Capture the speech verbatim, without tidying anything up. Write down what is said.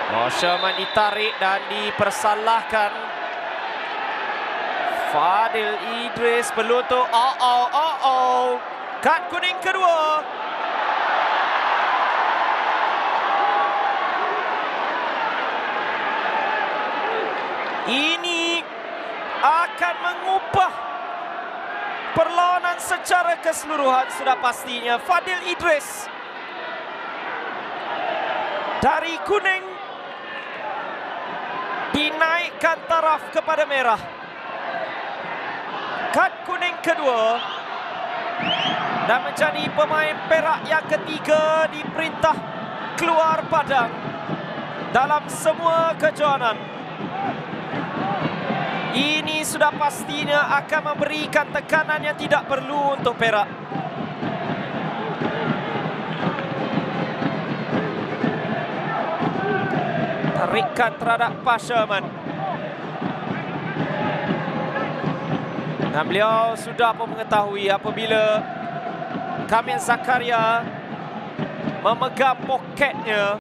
Oh, Sherman ditarik dan dipersalahkan. Fadil Idris perlu tu. Oh, oh, oh, oh. Kad kuning kedua. Ini akan mengubah perlawanan secara keseluruhan sudah pastinya. Fadil Idris dari kuning dinaikkan taraf kepada merah. Kad kuning kedua dan menjadi pemain Perak yang ketiga diperintah keluar padang dalam semua kejohanan. Ini sudah pastinya akan memberikan tekanan yang tidak perlu untuk Perak. Tarikan terhadap Pak Sherman. Dan beliau sudah pun mengetahui apabila Kamil Zakaria memegang poketnya,